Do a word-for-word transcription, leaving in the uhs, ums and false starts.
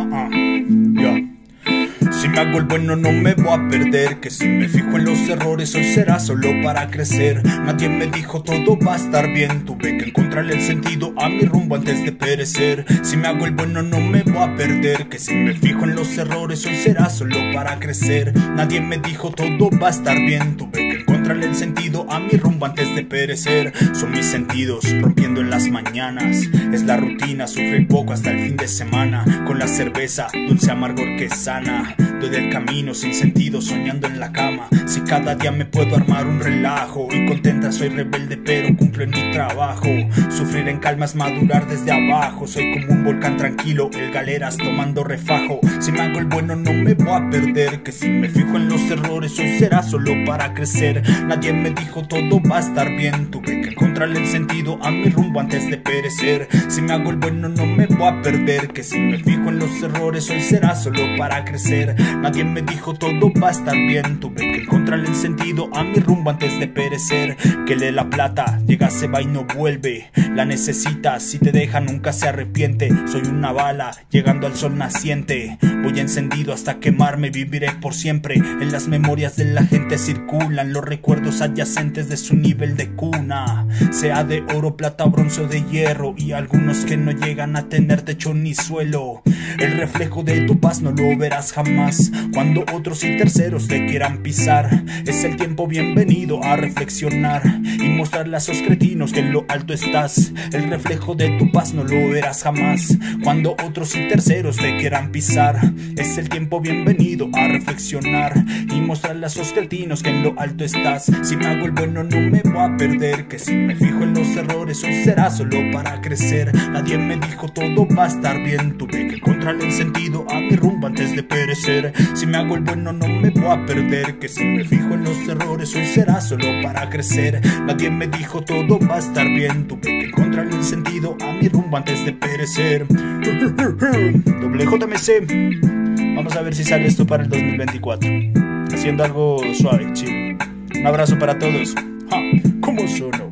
Uh-uh. Yeah. Si me hago el bueno no me voy a perder, que si me fijo en los errores hoy será solo para crecer. Nadie me dijo todo va a estar bien, tuve que encontrarle el sentido a mi rumbo antes de perecer. Si me hago el bueno no me voy a perder, que si me fijo en los errores hoy será solo para crecer. Nadie me dijo todo va a estar bien, tuve que encontrarle el sentido a mi rumbo antes de perecer. Son mis sentidos rompiendo en las mañanas, es la rutina, sufrir poco hasta el fin de semana. Con la cerveza, dulce amargor que sana, doy del camino sin sentido soñando en la cama. Si cada día me puedo armar un relajo y contenta soy rebelde pero cumplo en mi trabajo. Sufrir en calma es madurar desde abajo, soy como un volcán tranquilo, el galeras tomando refajo. Si me hago el bueno no me voy a perder, que si me fijo en los errores hoy será solo para crecer. Nadie me dijo todo va a estar bien, tuve que encontrarle el sentido a mi rumbo antes de perecer. Si me hago el bueno no me voy a perder, que si me fijo en los errores hoy será solo para crecer. Nadie me dijo todo va a estar bien, tuve que encontrarle el sentido a mi rumbo antes de perecer. Que lee la plata, llega, se va y no vuelve, la necesitas, si te deja nunca se arrepiente. Soy una bala llegando al sol naciente, voy encendido hasta quemarme, viviré por siempre. En las memorias de la gente circulan los recuerdos adyacentes de su nivel de cuna, sea de oro, plata, bronce o de hierro, y algunos que no llegan a tener techo ni suelo. El reflejo de tu paz no lo verás jamás cuando otros y terceros te quieran pisar. Es el tiempo bienvenido a reflexionar y mostrarle a esos cretinos que en lo alto estás. El reflejo de tu paz no lo verás jamás cuando otros y terceros te quieran pisar. Es el tiempo bienvenido a reflexionar y mostrarle a esos cretinos que en lo alto estás. Si me hago el bueno no me voy a perder, que si me fijo en los errores hoy será solo para crecer. Nadie me dijo todo va a estar bien, tuve que encontrarle el sentido a mi rumbo antes de perecer. Si me hago el bueno no me voy a perder, que si me fijo en los errores hoy será solo para crecer. Nadie me dijo todo va a estar bien, tuve que encontrarle el sentido a mi rumbo antes de perecer. Doble J M C. Vamos a ver si sale esto para el dos mil veinticuatro, haciendo algo suave, chill. Un abrazo para todos. Ja, ¿cómo sonó?